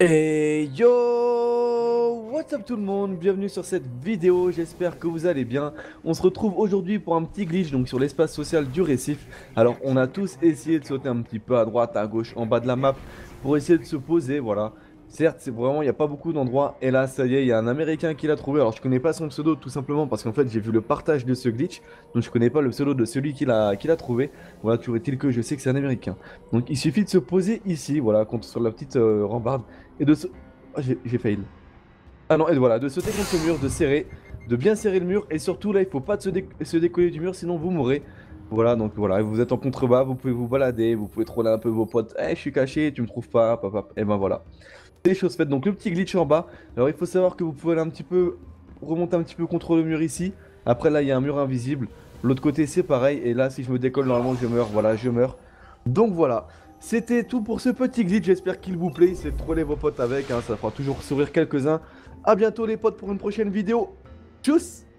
Et yo, what's up tout le monde, bienvenue sur cette vidéo, j'espère que vous allez bien. On se retrouve aujourd'hui pour un petit glitch donc sur l'espace social du récif. Alors on a tous essayé de sauter un petit peu à droite, à gauche, en bas de la map pour essayer de se poser, voilà. Certes, c'est vraiment, il n'y a pas beaucoup d'endroits. Et là, ça y est, il y a un Américain qui l'a trouvé. Alors je connais pas son pseudo tout simplement parce qu'en fait j'ai vu le partage de ce glitch. Donc je connais pas le pseudo de celui qui l'a trouvé. Voilà, toujours est-il que je sais que c'est un Américain. Donc il suffit de se poser ici, voilà, contre, sur la petite rambarde et de se... Ah, j'ai fail. Ah non, et voilà, de sauter contre le mur, de serrer, de bien serrer le mur, et surtout là, il faut pas se décoller du mur, sinon vous mourrez. Voilà, donc voilà, vous êtes en contrebas, vous pouvez vous balader, vous pouvez troller un peu vos potes. Eh, je suis caché, tu me trouves pas, papa. Et ben voilà. C'est les choses faites. Donc le petit glitch en bas. Alors il faut savoir que vous pouvez aller un petit peu, remonter un petit peu contre le mur ici. Après là, il y a un mur invisible. L'autre côté, c'est pareil. Et là, si je me décolle, normalement, je meurs. Voilà, je meurs. Donc voilà. C'était tout pour ce petit glitch. J'espère qu'il vous plaît. C'est de troller vos potes avec, hein. Ça fera toujours sourire quelques-uns. À bientôt les potes pour une prochaine vidéo. Tchuss!